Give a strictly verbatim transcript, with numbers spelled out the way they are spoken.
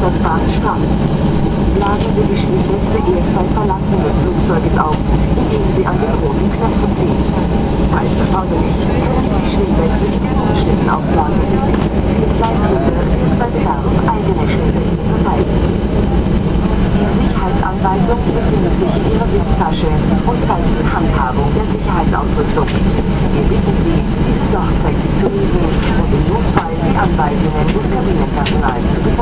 das Band straff. Blasen Sie die Schwebweste erst beim Verlassen des Flugzeuges auf, indem Sie an den roten Knöpfen ziehen. Falls erforderlich, können Sie die Schwebweste mit den Umständen aufblasen. Für Kleinkinder werden bei Bedarf eigene Schwebwesten verteilt. Die Sicherheitsanweisung befindet sich in Ihrer Sitztasche und zeigt die Handhabung der Sicherheitsausrüstung. Wir bitten Sie, diese sorgfältig zu lesen und im Notfall die Anweisungen des Kabinenpersonals zu befolgen.